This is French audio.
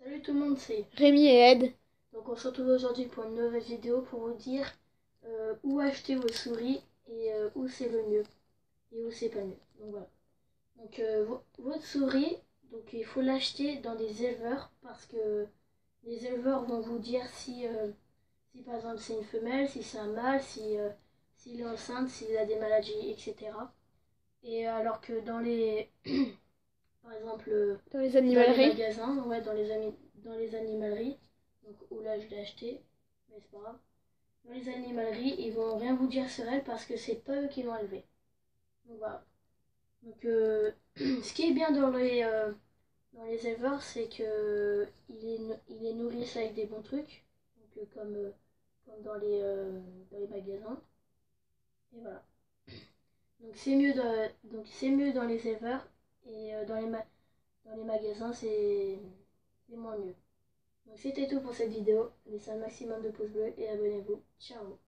Salut tout le monde, c'est Rémi et Ed. donc on se retrouve aujourd'hui pour une nouvelle vidéo pour vous dire où acheter vos souris et où c'est le mieux et où c'est pas mieux. Donc voilà. Donc votre souris, donc il faut l'acheter dans des éleveurs parce que les éleveurs vont vous dire si par exemple c'est une femelle, si c'est un mâle, s'il est enceinte, s'il a des maladies, etc. Et alors que dans les par exemple Dans les dans les animaleries. magasins, ouais, dans les animaleries, donc où là je l'ai acheté, mais c'est pas grave. Dans les animaleries, ils vont rien vous dire sur elle parce que c'est pas eux qui l'ont élevée. Donc voilà. Donc ce qui est bien dans les éleveurs, c'est que ils les nourrissent avec des bons trucs, donc comme dans les magasins. Et voilà. Donc c'est mieux dans les éleveurs et dans les magasins c'est moins mieux. Donc c'était tout pour cette vidéo. Laissez un maximum de pouces bleus et abonnez-vous. Ciao.